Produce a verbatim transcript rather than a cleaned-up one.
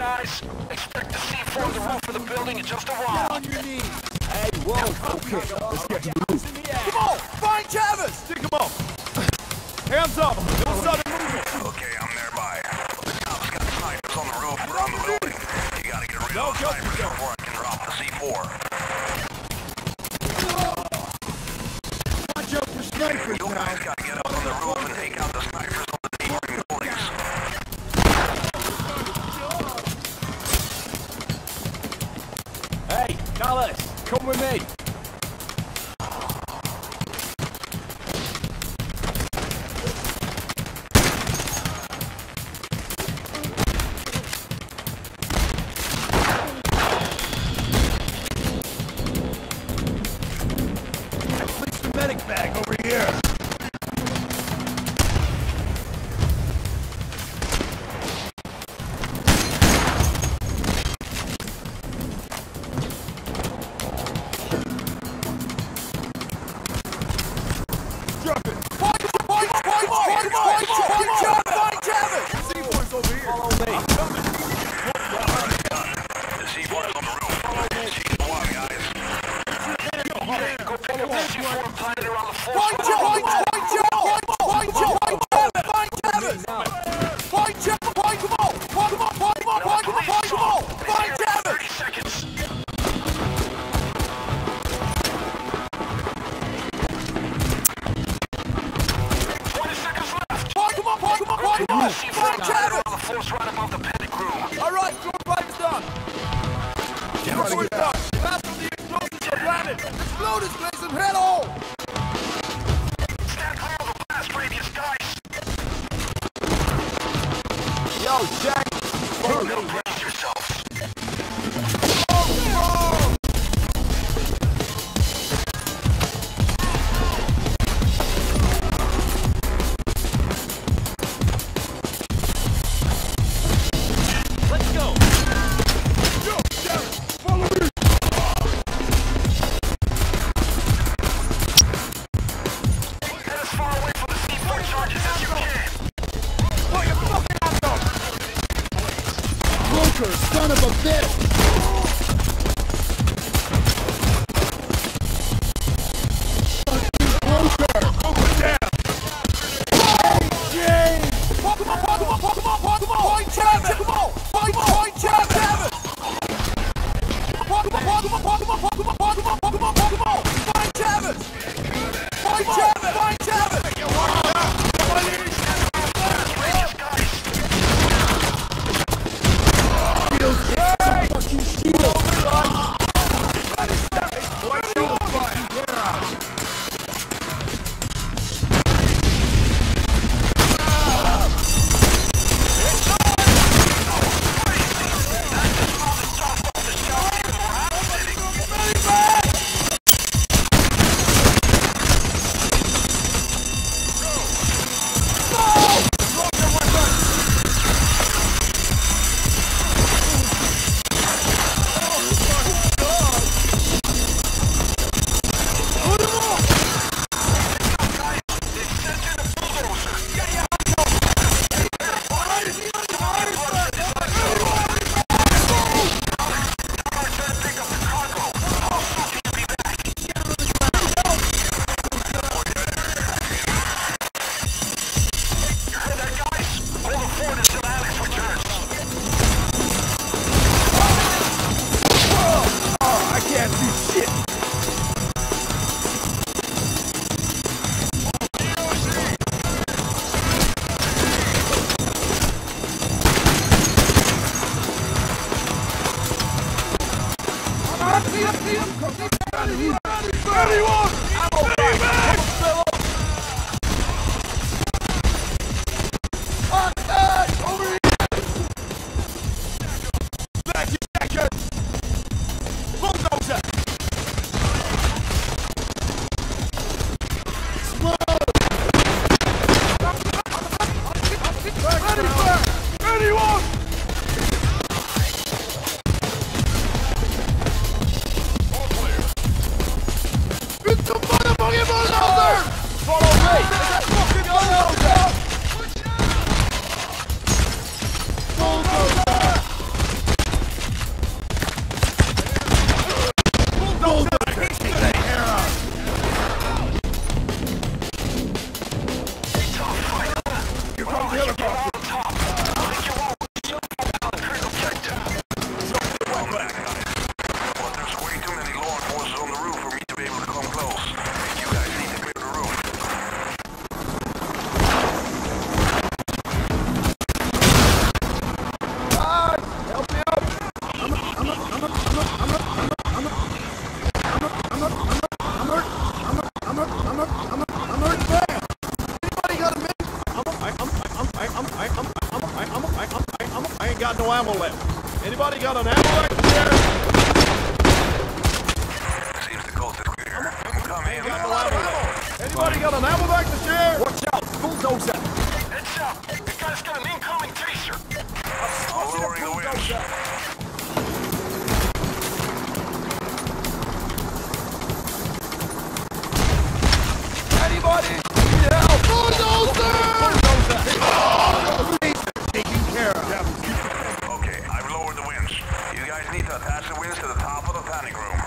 guys. Expect to see from the roof of the building in just a while. Get on your knees. Hey, whoa, okay, let's get to the roof. Come on, find Travis! Stick him up. Hands up. Don't start moving. Okay, I'm nearby. The cops got snipers on the roof around the building. You gotta get rid of those snipers before I can drop the C four. Watch out for snipers You now. guys gotta get up on the roof and take out the snipers on the neighboring buildings. Hey, Dallas, come with me. Place the medic bag over here. Drop it. Find him! Find him! Find him! Find him! Find Travis! Find Travis! C four's over here. Follow me. The C four is on the roof. She's the one, guys. Go pick up the C four and plant it around the floor. Find Travis! Find Travis! Find Travis! Find Travis! Find Travis! Find come on! Find come on! Find come on! Find come on! Find come on! Find Travis! thirty seconds. twenty seconds left. Find come on! Find come on! Find come on! C four Find Travis! on the floor's right above the panic room. All right, door five is done. Door four is done. Pass on the explosives to planet. Explode this place and head home. Stand clear of the blast radius, guys. Yo, Jack, follow me. Brace yourselves. Let's go. Yo, Darren, follow me. Get as far away from the C four charges as you can. Put your fucking hands up. Bunker, son of a bitch. Bunker down. James. Fuck him up, fuck him up, fuck him up, fuck him up. Find Travis. Come on. Find, find Travis. Fuck him up, fuck him up, fuck him up, fuck him up, fuck him up, fuck him up, fuck him up. Find Travis. Find Travis. Find Travis. Fucking shield. ain't got no ammo left. Anybody got an ammo back there? Seems the coast is clear. You can come in. Got no ammo left. Anybody got an ammo back to share? Watch out! Bulldozer! Heads up! The guy's got an incoming tracer! I'm lowering the winch. Anybody need help? Bulldozer! Bulldozer! Taken care of. Okay, I've lowered the winch. You guys need to attach the winch to the top of the panic room.